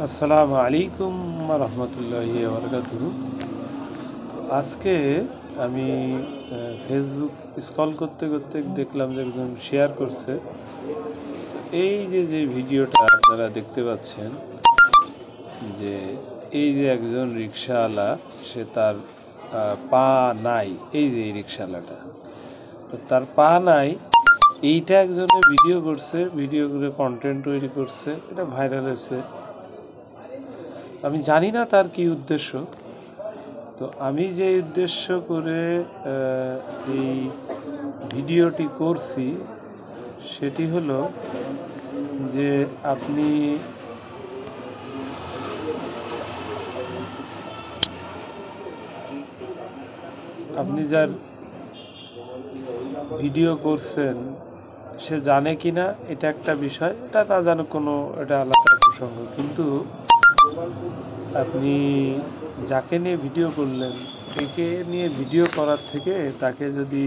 আসসালামু আলাইকুম রহমতুল্লাহি বারাকাতুহু। আজকে আমি ফেসবুক স্ক্রল করতে করতে দেখলাম যে একজন শেয়ার করছে। এই যে ভিডিওটা আপনারা দেখতে পাচ্ছেন, যে এই যে একজন রিক্সাওয়ালা, সে তার পা নাই। এই যে এই রিক্সাওয়ালাটা, তো তার পা নাই, এইটা একজনে ভিডিও করছে, ভিডিও করে কন্টেন্ট তৈরি করছে, এটা ভাইরাল হয়েছে। আমি জানি না তার কি উদ্দেশ্য। তো আমি যে উদ্দেশ্য করে এই ভিডিওটি করছি সেটি হলো যে আপনি যার ভিডিও করছেন সে জানে কি না এটা একটা বিষয়, এটা না জানো কোনো, এটা আলাদা প্রসঙ্গ। কিন্তু আপনি যাকে নিয়ে ভিডিও করলেন, একে নিয়ে ভিডিও করার থেকে তাকে যদি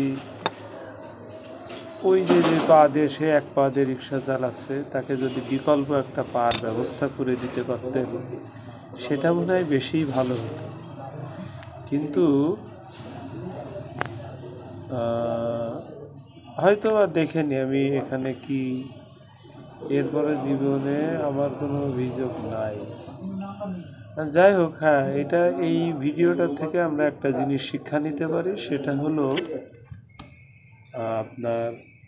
ওই যে পা দিয়ে, সে এক পা দিয়ে রিক্সা চালাচ্ছে, তাকে যদি বিকল্প একটা পার ব্যবস্থা করে দিতে পারতেন, সেটা মনে হয় বেশি ভালো হতো। কিন্তু হয়তো বা দেখেনি আমি এখানে কি, এরপরে জীবনে আমার কোনো অভিযোগ নাই। যাই হোক, হ্যাঁ, এটা এই ভিডিওটার থেকে আমরা একটা জিনিস শিক্ষা নিতে পারি, সেটা হলো আপনার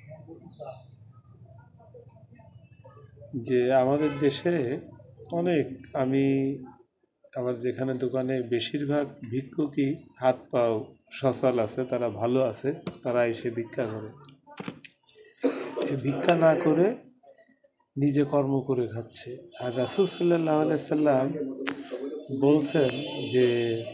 যে আমাদের দেশে অনেক, আমার যেখানে দোকানে বেশিরভাগ ভিক্ষুকই হাত পাও সচল আছে, তারা ভালো আছে, তারা এসে ভিক্ষা করে। ভিক্ষা না করে নিজে কর্ম করে খাচ্ছে। আর রাসূল সাল্লাল্লাহু আলাইহি সাল্লাম বলছেন যে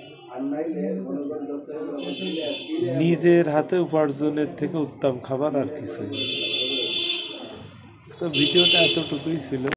নিজের হাতে উপার্জনের থেকে উত্তম খাবার আর কিছুই নেই। তো ভিডিওটা এতটুকুই ছিল।